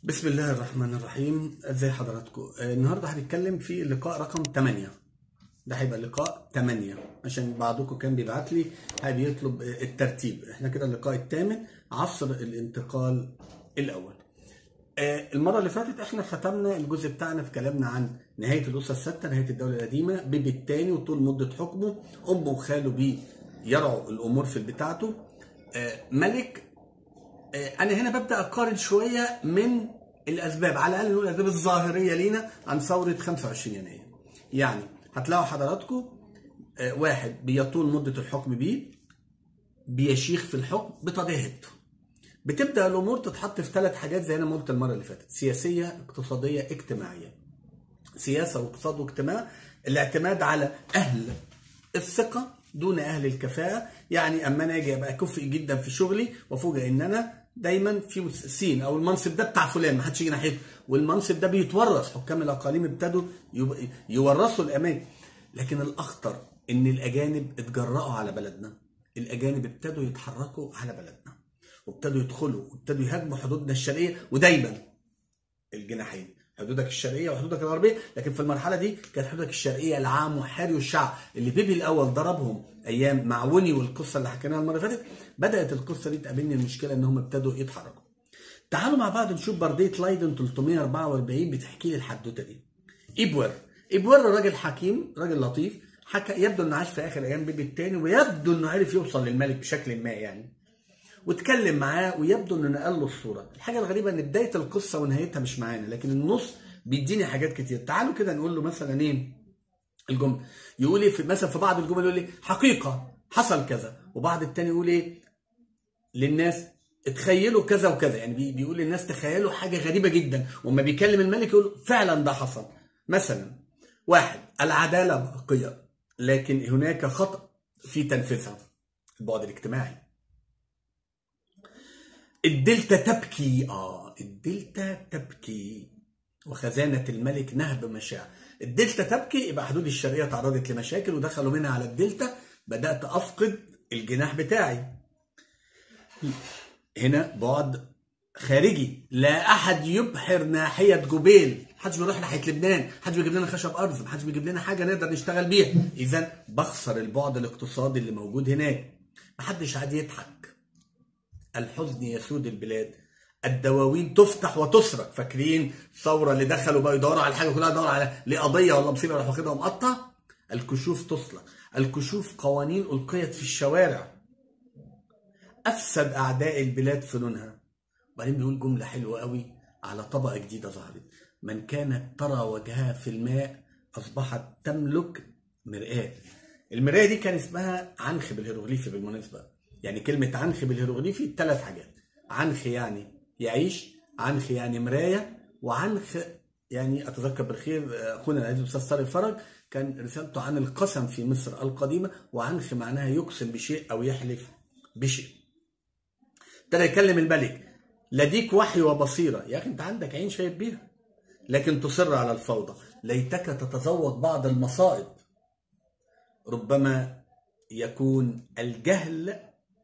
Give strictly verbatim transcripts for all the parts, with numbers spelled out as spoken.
بسم الله الرحمن الرحيم. ازي حضراتكم؟ آه، النهارده هنتكلم في اللقاء رقم ثمانية. ده هيبقى لقاء ثمانية عشان بعضكم كان بيبعت لي بيطلب آه، الترتيب. احنا كده اللقاء الثامن، عصر الانتقال الاول. آه، المره اللي فاتت احنا ختمنا الجزء بتاعنا في كلامنا عن نهايه الاسره السادسه، نهايه الدوله القديمه، بيبي الثاني وطول مده حكمه، امه وخاله بيه يرعوا الامور في بتاعته. آه، ملك. انا هنا ببدا اقارن شويه من الاسباب، على الاقل نقول الاسباب الظاهريه لينا عن ثوره خمسة وعشرين يناير. يعني هتلاقوا حضراتكم آه، واحد بيطول مده الحكم بيه، بيشيخ في الحكم بطبيعه هيبته. بتبدا الامور تتحط في ثلاث حاجات زي انا ما قلت المره اللي فاتت: سياسيه، اقتصاديه، اجتماعيه. سياسه واقتصاد واجتماع. الاعتماد على اهل الثقه دون اهل الكفاءه. يعني اما انا اجي ابقى كفء جدا في شغلي وافوجئ ان انا دايما في سين او المنصب ده بتاع فلان ما حدش يجي ناحيته، والمنصب ده بيتورث. حكام الاقاليم ابتدوا يورثوا الاماكن. لكن الاخطر ان الاجانب اتجرأوا على بلدنا. الاجانب ابتدوا يتحركوا على بلدنا وابتدوا يدخلوا وابتدوا يهاجموا حدودنا الشرقيه، ودايما الجناحين، حدودك الشرقيه وحدودك الغربيه. لكن في المرحله دي كانت حدودك الشرقيه العام وحاري والشعب اللي بيبي الاول ضربهم ايام معوني، والقصه اللي حكيناها المره اللي فاتت. بدات القصه دي تقابلني المشكله ان هم ابتدوا يتحركوا. تعالوا مع بعض نشوف برديه لايدن ثلاثمية واربعة واربعين بتحكي لي الحدوته دي. ايبوير. ايبوير راجل حكيم، راجل لطيف، حكى يبدو انه عاش في اخر ايام بيبي الثاني، ويبدو انه عرف يوصل للملك بشكل ما يعني، واتكلم معاه، ويبدو انه نقل له الصوره. الحاجه الغريبه ان بدايه القصه ونهايتها مش معانا، لكن النص بيديني حاجات كتير. تعالوا كده نقول له مثلا ايه الجمله. يقول ايه في مثلا في بعض الجمل، يقول لي حقيقه حصل كذا، وبعض التاني يقول ايه للناس اتخيلوا كذا وكذا. يعني بيقول للناس تخيلوا حاجه غريبه جدا، وما بيكلم الملك يقول فعلا ده حصل. مثلا واحد: العداله باقيه لكن هناك خطأ في تنفيذها. البعد الاجتماعي. الدلتا تبكي. اه الدلتا تبكي وخزانة الملك نهب مشاع. الدلتا تبكي يبقى حدود الشرقية تعرضت لمشاكل ودخلوا منها على الدلتا. بدأت أفقد الجناح بتاعي. هنا بعد خارجي، لا أحد يبحر ناحية جبيل. محدش بيروح ناحية لبنان، محدش بيجيب لنا خشب أرض، محدش بيجيب لنا حاجة نقدر نشتغل بيها. إذا بخسر البعد الاقتصادي اللي موجود هناك. محدش عاد يضحك. الحزن يسود البلاد. الدواوين تفتح وتسرق. فاكرين الثوره اللي دخلوا بقى يدوروا على حاجه كلها يدوروا على لقضيه ولا مصيبه راح واخدها ومقطع. الكشوف تصلح. الكشوف قوانين القيت في الشوارع. افسد اعداء البلاد فنونها. وبعدين بيقول جمله حلوه قوي على طبقه جديده ظهرت: من كانت ترى وجهها في الماء اصبحت تملك مرآة. المرآة دي كان اسمها عنخ بالهيروغليفي بالمناسبه. يعني كلمة عنخ بالهيروغليفي ثلاث حاجات: عنخ يعني يعيش، عنخ يعني مراية، وعنخ يعني أتذكر بالخير أخونا العزيز الأستاذ طارق فرج كان رسالته عن القسم في مصر القديمة، وعنخ معناها يقسم بشيء أو يحلف بشيء. ابتدى يكلم الملك: لديك وحي وبصيرة. يا أخي أنت عندك عين شايف بيها، لكن تصر على الفوضى. ليتك تتذوق بعض المصائب. ربما يكون الجهل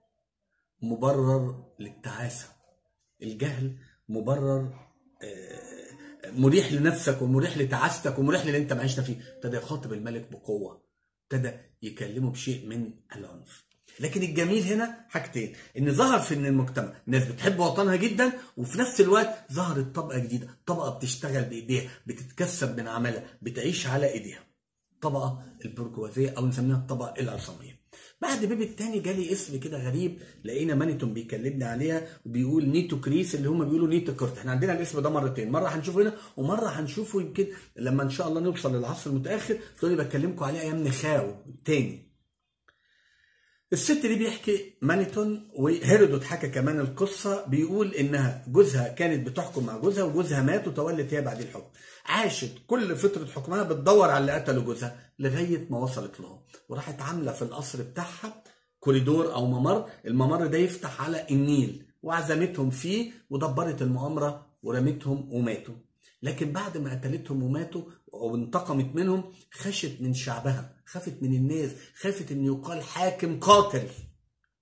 مبرر للتعاسة. الجهل مبرر مريح لنفسك ومريح لتعاستك ومريح للي انت معيشنا فيه. ابتدى يخاطب الملك بقوة، ابتدى يكلمه بشيء من العنف. لكن الجميل هنا حاجتين: ان ظهر في ان المجتمع ناس بتحب وطنها جدا، وفي نفس الوقت ظهرت طبقة جديدة، طبقة بتشتغل بايديها، بتتكسب من عملها، بتعيش على ايديها. طبقة البرجوازية او نسميها الطبقة العصامية. بعد بيبي التاني جالي اسم كده غريب، لقينا مانيتون بيكلمنا عليها وبيقول نيتو كريس، اللي هم بيقولوا نيتو كورت. احنا عندنا الاسم ده مرتين، مره هنشوفه هنا ومره هنشوفه يمكن لما ان شاء الله نوصل للعصر المتاخر تقولي بكلمكم عليه ايام نخاو التاني. الست دي بيحكي مانيتون، وهيرودوت حكى كمان القصه، بيقول انها جوزها كانت بتحكم مع جوزها، وجوزها مات وتولت هي بعد الحكم. عاشت كل فتره حكمها بتدور على اللي قتلوا جوزها لغايه ما وصلت لهم، وراحت عامله في القصر بتاعها كوريدور او ممر. الممر ده يفتح على النيل، وعزمتهم فيه ودبرت المؤامره ورمتهم وماتوا. لكن بعد ما قتلتهم وماتوا وانتقمت منهم، خشت من شعبها، خافت من الناس، خافت ان يقال حاكم قاتل.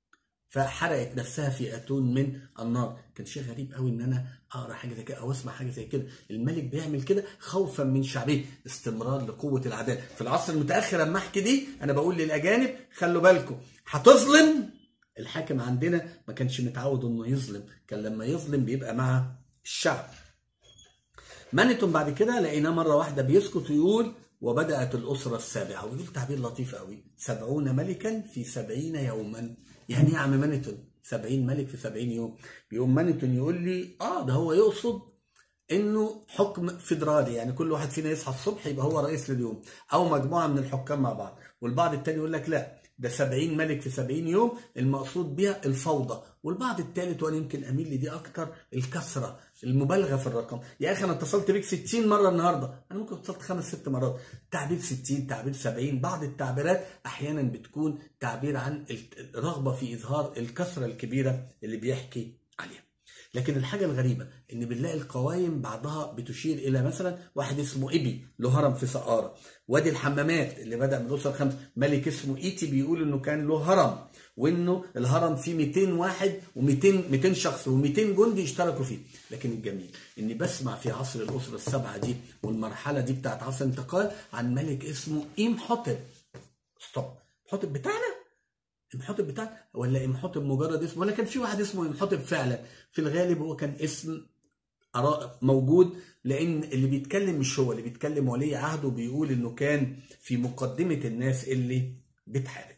فحرقت نفسها في اتون من النار. كان شيء غريب قوي ان انا اقرا حاجه زي كده او اسمع حاجه زي كده. الملك بيعمل كده خوفا من شعبه، استمرار لقوه العداله. في العصر المتاخر لما احكي دي انا بقول للاجانب خلوا بالكم، هتظلم. الحاكم عندنا ما كانش متعود انه يظلم، كان لما يظلم بيبقى مع الشعب. مانيتون بعد كده لقيناه مره واحده بيسكت ويقول وبدات الاسره السابعه، ويقول تعبير لطيف قوي، سبعون ملكا في سبعين يوما. يعني ايه يا عم مانيتون؟ سبعين ملك في سبعين يوم. يقوم مانيتون يقول لي اه ده هو يقصد انه حكم فيدرالي، يعني كل واحد فينا يصحى الصبح يبقى هو رئيس لليوم، او مجموعه من الحكام مع بعض. والبعض التاني يقول لك لا ده سبعين ملك في سبعين يوم المقصود بها الفوضى. والبعض الثالث وانا يمكن اميل لدي اكتر، الكثره، المبالغه في الرقم. يا اخي انا اتصلت بيك ستين مره النهارده، انا ممكن اتصلت خمس ست مرات. تعبير ستين، تعبير سبعين، بعض التعبيرات احيانا بتكون تعبير عن الرغبه في اظهار الكثره الكبيره اللي بيحكي عليها. لكن الحاجه الغريبه ان بنلاقي القوايم بعضها بتشير الى مثلا واحد اسمه ابي له هرم في سقاره. وادي الحمامات اللي بدا من الاسره الخامسه ملك اسمه ايتي بيقول انه كان له هرم، وانه الهرم فيه مئتين واحد و200 مئتين شخص و200 جندي اشتركوا فيه. لكن الجميل اني بسمع في عصر الاسره السبعه دي والمرحله دي بتاعت عصر الانتقال عن ملك اسمه امحوتب. ستوب، امحوتب بتاعنا؟ امحوتب بتاعنا ولا امحوتب مجرد اسم؟ ولا كان في واحد اسمه امحوتب فعلا؟ في الغالب هو كان اسم موجود، لان اللي بيتكلم مش هو اللي بيتكلم، ولي عهده بيقول انه كان في مقدمه الناس اللي بتحارب.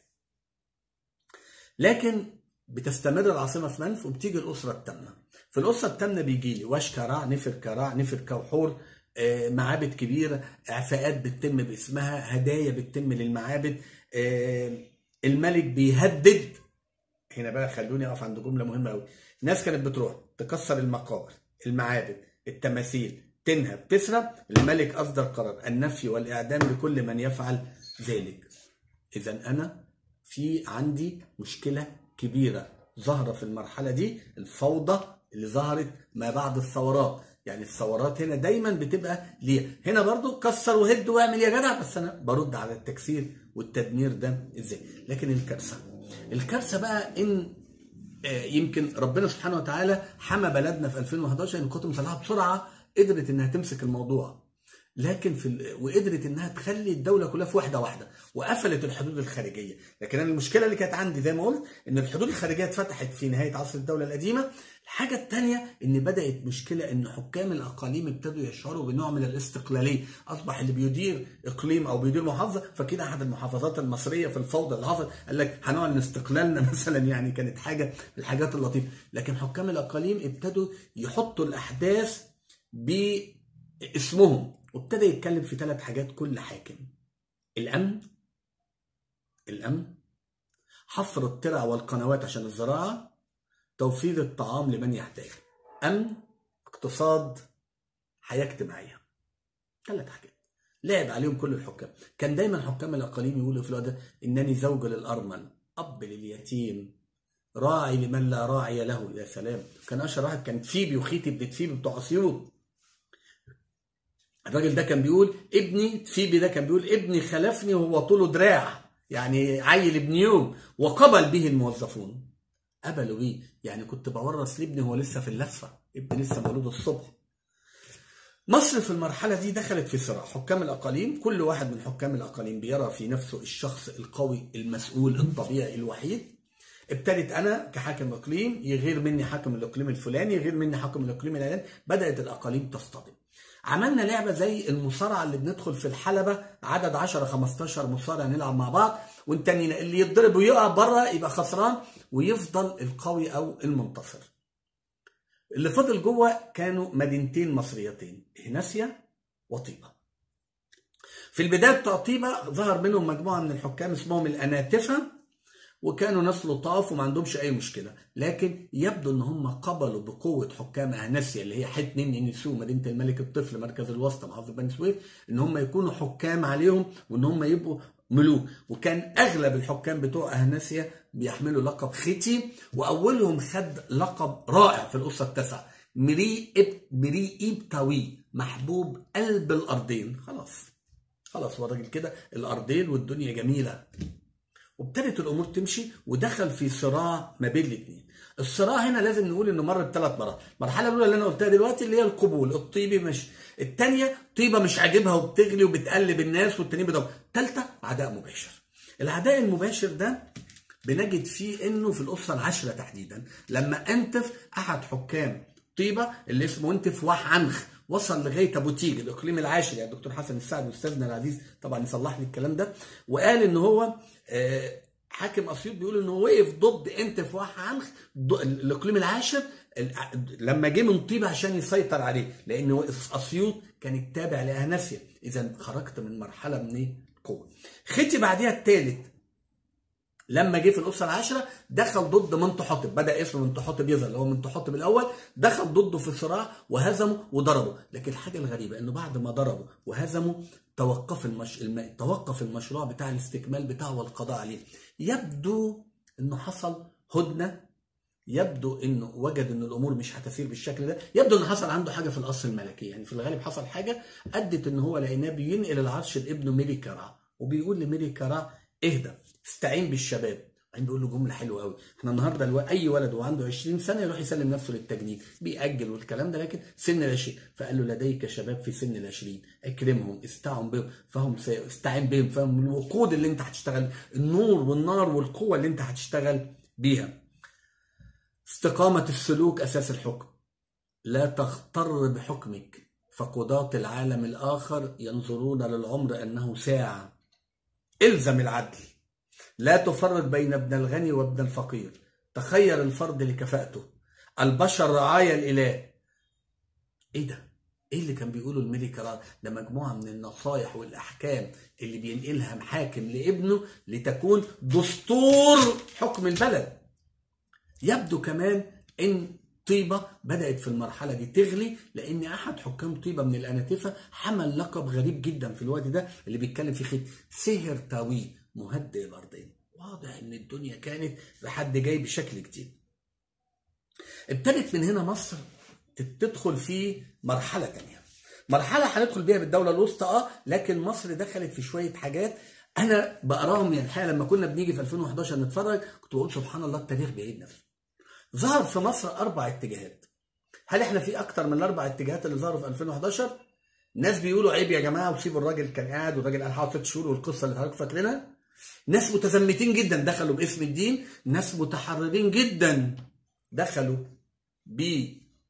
لكن بتستمر العاصمه في منف وبتيجي الاسره الثامنه. في الاسره الثامنه بيجي لي واشكرع، نفر كرع، نفر كوحور، آه، معابد كبيره، اعفاءات بتتم باسمها، هدايا بتتم للمعابد. آه، الملك بيهدد. هنا بقى خلوني اقف عند جمله مهمه قوي. الناس كانت بتروح تكسر المقابر، المعابد، التماثيل، تنهب، تسرق. الملك اصدر قرار النفي والاعدام لكل من يفعل ذلك. اذا انا في عندي مشكله كبيره ظاهره في المرحله دي، الفوضى اللي ظهرت ما بعد الثورات. يعني الثورات هنا دايما بتبقى ليه؟ هنا برضو كسر وهد واعمل يا جدع، بس انا برد على التكسير والتدمير ده ازاي. لكن الكارثه الكارثه بقى ان يمكن ربنا سبحانه وتعالى حمى بلدنا في ألفين وحداشر ان القوات المسلحه بسرعه قدرت انها تمسك الموضوع، لكن في ال... وقدرت انها تخلي الدوله كلها في وحده واحده، وقفلت الحدود الخارجيه. لكن انا المشكله اللي كانت عندي زي ما قلت ان الحدود الخارجيه اتفتحت في نهايه عصر الدوله القديمه. الحاجه الثانيه ان بدات مشكله ان حكام الاقاليم ابتدوا يشعروا بنوع من الاستقلاليه. اصبح اللي بيدير اقليم او بيدير محافظه، فكده احد المحافظات المصريه في الفوضى اللي حصلت قال لك هنعلن استقلالنا مثلا، يعني كانت حاجه من الحاجات اللطيفه. لكن حكام الاقاليم ابتدوا يحطوا الاحداث باسمهم، وابتدى يتكلم في ثلاث حاجات كل حاكم: الامن، الامن، حفر الترع والقنوات عشان الزراعه، توفير الطعام لمن يحتاج. امن، اقتصاد، حياه اجتماعيه. ثلاث حاجات لعب عليهم كل الحكام. كان دايما حكام الاقاليم يقولوا في الوقت ده انني زوج للارمل، اب لليتيم، راعي لمن لا راعي له. يا سلام، كان اشهر واحد كان فيبي وخيتي ابن فيبي بتوع اسيوط. الراجل ده كان بيقول ابني فيبي ده كان بيقول ابني خلفني وهو طوله دراع، يعني عيل ابن يوم، وقبل به الموظفون. قبلوا بيه، يعني كنت بورث لابني هو لسه في اللفه، ابني لسه مولود الصبح. مصر في المرحله دي دخلت في صراع. حكام الاقاليم كل واحد من حكام الاقاليم بيرى في نفسه الشخص القوي المسؤول الطبيعي الوحيد. ابتدت انا كحاكم اقليم يغير مني حاكم الاقليم الفلاني، يغير مني حاكم الاقليم العلاني. بدات الاقاليم تصطدم. عملنا لعبه زي المصارعه اللي بندخل في الحلبه عدد عشرة خمستاشر مصارع نلعب مع بعض، والتاني اللي يتضرب ويقع بره يبقى خسران، ويفضل القوي او المنتصر. اللي فضل جوه كانوا مدينتين مصريتين، إهناسيا وطيبه. في البدايه بتوع طيبه ظهر منهم مجموعه من الحكام اسمهم الاناتفه، وكانوا ناس لطاف وما عندهمش اي مشكله. لكن يبدو ان هم قبلوا بقوه حكام اهناسيا اللي هي حته نيني نسو مدينه الملك الطفل مركز الوسطى محافظه بني سويف، ان هم يكونوا حكام عليهم وان هم يبقوا ملوك. وكان اغلب الحكام بتوع اهناسيا بيحملوا لقب ختي، واولهم خد لقب رائع في الاسره التاسعه، مري إب مري إبتاوي، محبوب قلب الارضين. خلاص خلاص هو الراجل كده الارضين والدنيا جميله. وابتدت الامور تمشي ودخل في صراع ما بين الاثنين. الصراع هنا لازم نقول انه مر بثلاث مراحل. المرحله الاولى اللي انا قلتها دلوقتي اللي هي القبول، الطيبي مش، الثانيه طيبه مش عاجبها وبتغلي وبتقلب الناس، والتانيين بيضربوا، الثالثه عداء مباشر. العداء المباشر ده بنجد فيه انه في الاسره العاشره تحديدا لما انتف احد حكام طيبه اللي اسمه انتف وحعنخ وصل لغايه ابو تيج الاقليم العاشر، يعني الدكتور حسن السعد استاذنا العزيز طبعا يصلح لي الكلام ده، وقال ان هو حاكم اسيوط بيقول انه وقف ضد انتف وحعنخ الاقليم العاشر لما جه من طيبه عشان يسيطر عليه، لان اسيوط كانت تابع لاهنسيا. اذا خرجت من مرحله من القوه. ختي بعديها الثالث لما جه في الاسره العاشره دخل ضد منتحتب، بدا اسم منتحتب يظهر اللي هو منتحتب الاول، دخل ضده في صراع وهزمه وضربه. لكن الحاجه الغريبه انه بعد ما ضربه وهزمه توقف المش... الم... توقف المشروع بتاع الاستكمال بتاعه والقضاء عليه. يبدو انه حصل هدنه، يبدو انه وجد ان الامور مش هتسير بالشكل ده، يبدو انه حصل عنده حاجه في القصر الملكي، يعني في الغالب حصل حاجه ادت ان هو لقيناه بينقل العرش لابنه ميري كارا، وبيقول لميري كارا اهدى استعين بالشباب. بعدين بيقول له جمله حلوه قوي، احنا النهارده الو... اي ولد وعنده عشرين سنه يروح يسلم نفسه للتجنيد بيأجل والكلام ده، لكن سن العشرين، فقال له لديك شباب في سن العشرين اكرمهم استعن بهم فهم استعين بهم فهم الوقود اللي انت هتشتغل، النور والنار والقوه اللي انت هتشتغل بيها. استقامه السلوك اساس الحكم. لا تغتر بحكمك فقضاة العالم الاخر ينظرون للعمر انه ساعه. الزم العدل. لا تفرق بين ابن الغني وابن الفقير. تخير الفرد لكفاءته. البشر رعايا الاله. ايه ده؟ ايه اللي كان بيقوله الملك كارا؟ ده مجموعه من النصايح والاحكام اللي بينقلها محاكم لابنه لتكون دستور حكم البلد. يبدو كمان ان طيبه بدات في المرحله دي تغلي، لان احد حكام طيبه من الاناتفه حمل لقب غريب جدا في الوقت ده اللي بيتكلم فيه خيط سهر تاوي مهدئ الارضين. واضح ان الدنيا كانت لحد جاي بشكل جديد. ابتدت من هنا مصر تدخل في مرحله ثانيه، مرحله هندخل بيها بالدوله الوسطى اه، لكن مصر دخلت في شويه حاجات انا بقراهم. يعني الحقيقه لما كنا بنيجي في ألفين وحداشر نتفرج كنت بقول سبحان الله التاريخ بيعيد نفسه. ظهر في مصر اربع اتجاهات. هل احنا في اكتر من الاربع اتجاهات اللي ظهروا في ألفين وحداشر؟ ناس بيقولوا عيب يا جماعه وسيبوا الراجل كان قاعد والراجل قال حوالي ست شهور والقصه اللي حضراتكم فاكرينها. ناس متزمتين جدا دخلوا باسم الدين، ناس متحررين جدا دخلوا ب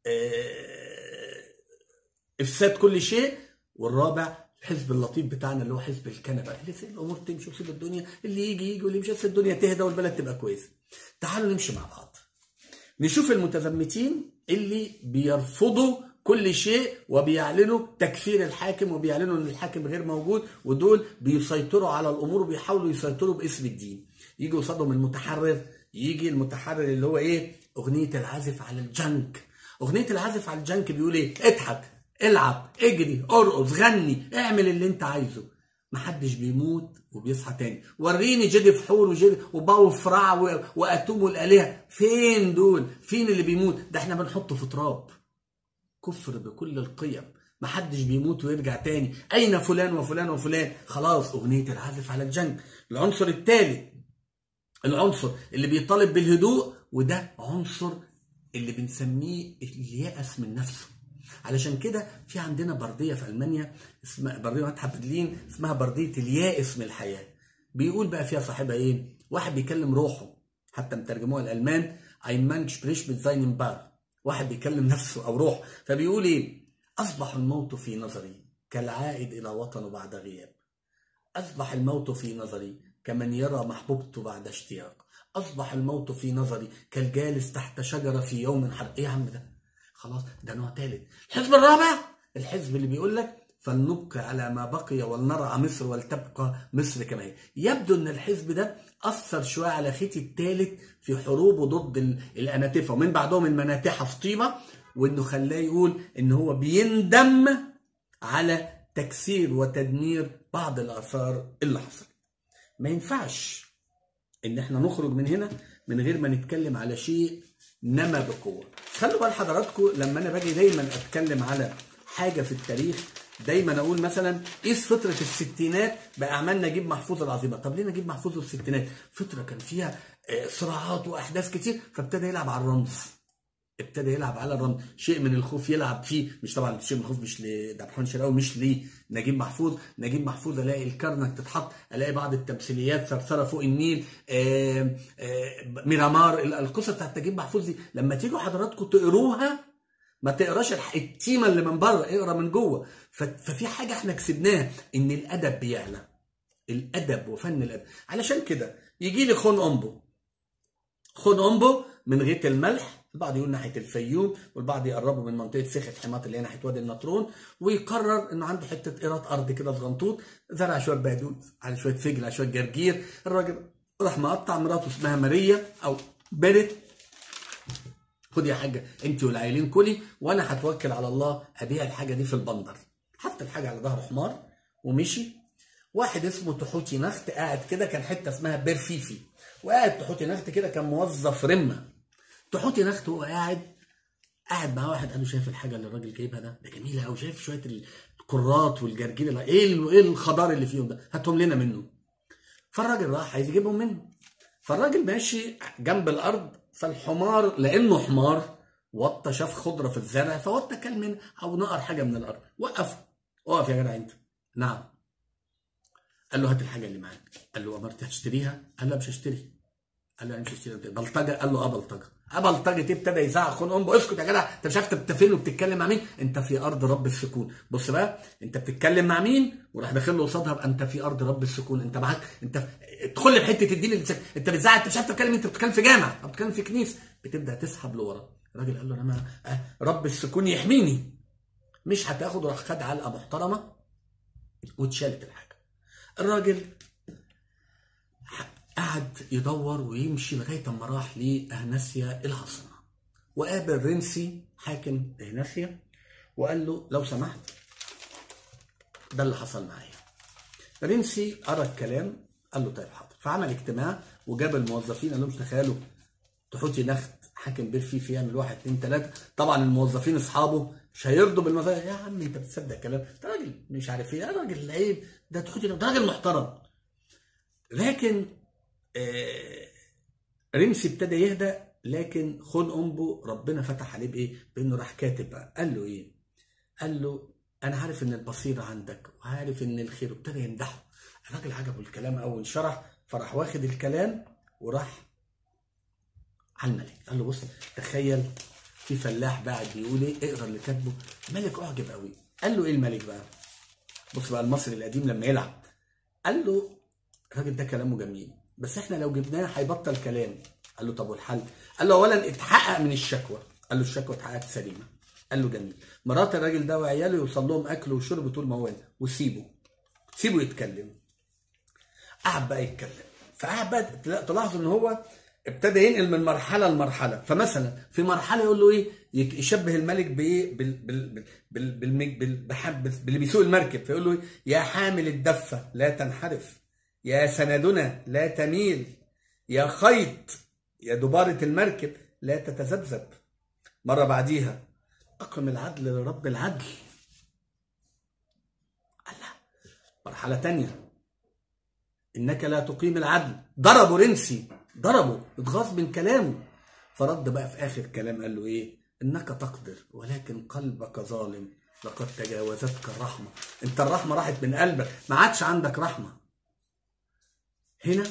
افساد كل شيء، والرابع الحزب اللطيف بتاعنا اللي هو حزب الكنبه اللي سيب الامور تمشي وسيب الدنيا، اللي يجي يجي واللي مش هيسيب الدنيا تهدى والبلد تبقى كويسه. تعالوا نمشي مع بعض نشوف المتزمتين اللي بيرفضوا كل شيء وبيعلنوا تكفير الحاكم وبيعلنوا ان الحاكم غير موجود، ودول بيسيطروا على الامور وبيحاولوا يسيطروا باسم الدين. يجي قصادهم المتحرر، يجي المتحرر اللي هو ايه؟ اغنيه العازف على الجنك. اغنيه العازف على الجنك بيقول ايه؟ اضحك، العب، اجري، ارقص، غني، اعمل اللي انت عايزه. محدش بيموت وبيصحى تاني. وريني جدي فحور وجدي وباو فرع واتوم والالهه، فين دول؟ فين اللي بيموت؟ ده احنا بنحطه في تراب. كفر بكل القيم، محدش بيموت ويرجع تاني. اين فلان وفلان وفلان؟ خلاص اغنيه العازف على الجنك. العنصر الثالث العنصر اللي بيطالب بالهدوء، وده عنصر اللي بنسميه اليأس من نفسه. علشان كده في عندنا برديه في المانيا اسمها برديه متحف برلين اسمها برديه اليائس من الحياه. بيقول بقى فيها صاحبها ايه؟ واحد بيكلم روحه، حتى مترجموها الالمان اين مان سبريش mit seinem Bart، واحد بيكلم نفسه او روح. فبيقول ايه؟ اصبح الموت في نظري كالعائد الى وطنه بعد غياب. اصبح الموت في نظري كمن يرى محبوبته بعد اشتياق. اصبح الموت في نظري كالجالس تحت شجره في يوم حر. ايه يا عم ده؟ خلاص ده نوع ثالث. الحزب الرابع الحزب اللي بيقول لك فلنبقى على ما بقي ولنرعى مصر ولتبقى مصر كما هي. يبدو ان الحزب ده اثر شويه على خيتي الثالث في حروبه ضد الاناتفه ومن بعدهم المناتحه في طيبه، وانه خلاه يقول ان هو بيندم على تكسير وتدمير بعض الاثار اللي حصلت. ما ينفعش ان احنا نخرج من هنا من غير ما نتكلم على شيء نما بقوه. خلوا بال حضراتكم لما انا باجي دايما اتكلم على حاجه في التاريخ دايما اقول مثلا قيس فتره الستينات باعمال نجيب محفوظ العظيمه. طب ليه نجيب محفوظ الستينات؟ فتره كان فيها صراعات واحداث كتير، فابتدى يلعب على الرمز، ابتدى يلعب على الرمز، شيء من الخوف يلعب فيه، مش طبعا شيء من الخوف مش لعبد الرحمن الشرقاوي، مش لنجيب محفوظ. نجيب محفوظ الاقي الكرنك تتحط، الاقي بعض التمثيليات ثرثره فوق النيل، آآ آآ ميرامار، القصه بتاعت نجيب محفوظ دي لما تيجوا حضراتكم تقروها ما تقراش التيمه اللي من بره، اقرا من جوه. ففي حاجه احنا كسبناها، ان الادب بيعلى، الادب وفن الادب. علشان كده يجي لي خون امبو، خون امبو من غيط الملح، البعض يقول ناحيه الفيوم، والبعض يقربه من منطقه سيخه حماط اللي هي ناحيه وادي النطرون، ويقرر انه عنده حته قيراط ارض كده صغنطوط، زرع شويه بقدونس على شويه فجل على شويه جرجير. الراجل راح مقطع، مراته اسمها ماريا او بيرت، خد يا حاجه انت والعيلين كلي، وانا هتوكل على الله ابيع الحاجه دي في البندر. حط الحاجه على ظهر حمار ومشي. واحد اسمه تحوتي نخت قاعد كده، كان حته اسمها برفيفي، وقاعد تحوتي نخت كده، كان موظف رمه. تحوتي نخت وهو قاعد قاعد مع واحد، قال له شايف الحاجه اللي الراجل جايبها ده؟ ده جميله قوي، شايف شويه الكرات والجرجير اللي ايه ايه الخضار اللي فيهم ده؟ هاتهم لنا منه. فالراجل راح عايز يجيبهم منه، فالراجل ماشي جنب الارض، فالحمار لانه حمار وطى، شاف خضره في الزرع فوطى كل منها او نقر حاجه من الارض. وقف، اقف يا جدع انت. نعم. قال له هات الحاجه اللي معاك. قال له امرت هتشتريها؟ قال له مش هشتري. قال له مش هشتري بلطجه؟ قال له اه بلطجه. اه بلطجه. ابتدى يزعق خون امه، اسكت يا جدع، انت مش عارف انت فين وبتتكلم مع مين؟ انت في ارض رب السكون. بص بقى، انت بتتكلم مع مين؟ وراح داخل له قصادها بقى، انت في ارض رب السكون، انت معاك، انت ادخل لي في حته الدين اللي انت بتزعق، انت مش عارف تتكلم، انت بتتكلم في جامع او بتتكلم في كنيسه. بتبدا تسحب لورا. الراجل قال له انا ما آه رب السكون يحميني، مش هتاخد. وراح خد علقه محترمه واتشالت الحاجه. الراجل قعد يدور ويمشي لغايه اما راح لاهناسيا العاصمه، وقابل رمسي حاكم اهناسيا، وقال له لو سمحت ده اللي حصل معايا. رمسي قرا الكلام، قال له طيب حاضر. فعمل اجتماع وجاب الموظفين، قال لهم تخيلوا تحوتي نخت حاكم برفيفي يعمل واحد اتنين تلاته. طبعا الموظفين اصحابه مش هيرضوا بالمزاج، يا عم انت بتصدق كلام ده راجل مش عارف ايه، ده راجل عيب، ده تحوتي ده راجل محترم. لكن آه رمسي ابتدى يهدى، لكن خون امبو ربنا فتح عليه بايه؟ بانه راح كاتب بقى. قال له ايه؟ قال له انا عارف ان البصيره عندك وعارف ان الخير، وابتدى يمدحه. الراجل عجبه الكلام قوي وانشرح، فراح واخد الكلام وراح على الملك. قال له بص تخيل في فلاح قاعد بيقول ايه، اقرا اللي كاتبه. الملك اعجب قوي. قال له ايه الملك بقى؟ بص بقى المصري القديم لما يلعب. قال له الراجل ده كلامه جميل، بس احنا لو جبناه هيبطل كلام. قال له طب والحل؟ قال له اولا اتحقق من الشكوى. قال له الشكوى اتحققت سليمه. قال له جميل. مرات الراجل ده وعياله يوصل لهم اكل وشرب طول ما هو هنا، وسيبه سيبه يتكلم. قعد بقى يتكلم، فقعد بقى تلاحظوا ان هو ابتدى ينقل من مرحله لمرحله. فمثلا في مرحله يقول له ايه، يشبه الملك بايه، بال بال بال بال باللي بيسوق المركب، فيقول له ايه، يا حامل الدفه لا تنحرف، يا سندنا لا تميل، يا خيط يا دبارة المركب لا تتذبذب. مرة بعديها أقم العدل لرب العدل. الله. مرحلة تانية إنك لا تقيم العدل. ضربوا رمسي، ضربوا، اتغاظ من كلامه. فرد بقى في آخر كلام قال له إيه؟ إنك تقدر ولكن قلبك ظالم، لقد تجاوزتك الرحمة. أنت الرحمة راحت من قلبك، ما عادش عندك رحمة. هنا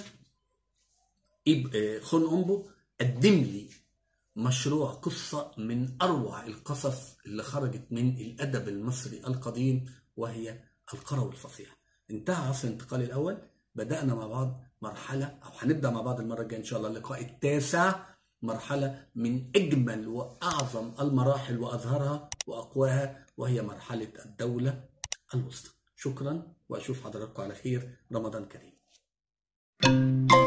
خون امبو قدم لي مشروع قصة من أروع القصص اللي خرجت من الأدب المصري القديم، وهي القروي الفصيح. انتهى عصر الانتقال الأول، بدأنا مع بعض مرحلة، أو هنبدأ مع بعض المرة الجاية إن شاء الله اللقاء التاسع، مرحلة من أجمل وأعظم المراحل وأظهرها وأقواها، وهي مرحلة الدولة الوسطى. شكرا، وأشوف حضراتكم على خير. رمضان كريم.